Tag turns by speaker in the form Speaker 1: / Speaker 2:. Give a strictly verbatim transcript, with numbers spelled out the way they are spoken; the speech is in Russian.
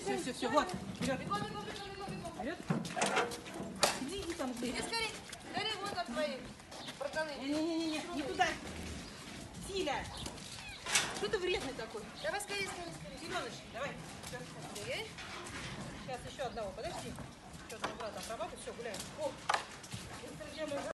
Speaker 1: Все, все, все, вот. Вперед.
Speaker 2: Бегом, бегом, бегом, бегом, бегом.
Speaker 1: Вперед. Иди, иди там.
Speaker 2: Иди скорее. Скорее, вон там твои братаны.
Speaker 1: Не-не-не, не туда. Тиля. Что ты вредный такой?
Speaker 2: Давай скорее, скорее, скорее.
Speaker 1: Семеныч, давай.
Speaker 2: Скорее.
Speaker 1: Сейчас еще одного, подожди. Еще одного брата обрабатывай, все, гуляем. О,